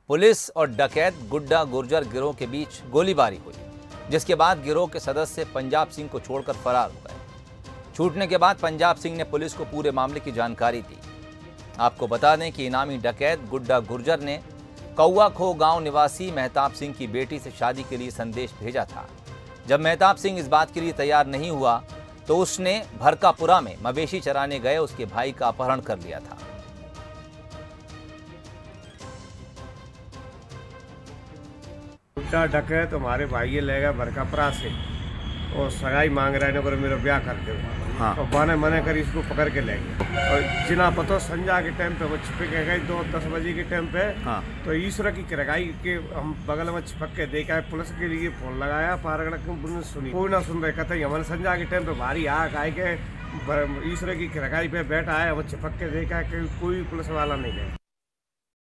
Police और डकैत गुड्डा गुर्जर गिरोह के बीच गोलीबारी हुई, जिसके बाद गिरोह के सदस्य पंजाब सिंह को छोड़कर फरार हो गए। छूटने के बाद पंजाब सिंह ने पुलिस को पूरे मामले की जानकारी दी। आपको बता दें कि इनामी डकैत गुड्डा गुर्जर ने कौआ खो गांव निवासी मेहताब सिंह की बेटी से शादी के लिए संदेश भेजा था। जब मेहताब सिंह इस बात के लिए तैयार नहीं हुआ तो उसने भरकापुरा में मवेशी चराने गए उसके भाई का अपहरण कर लिया था। गुड्डा डकैत हमारे भाई ले गए भरकापुरा से और सगाई मांग रहे ने मेरा ब्याह कर दे। हाँ। तो बाने मने कर इसको पकड़ के ले गए और जिना पतो संजा के टाइम पे वो छिपे के गए 2-10 बजे के टाइम पे। हाँ। तो ईश्वर की करगाई के हम बगल में छिपक के देखा है, पुलिस के लिए फोन लगाया, पारगढ़ की सुनी, कोई ना सुन रहे। कहते हमारे संजा के टाइम पे भारी आग आए के ईश्वर की करगाई पे बैठा है, वो छिपक के देखा कि कोई पुलिस वाला नहीं गए।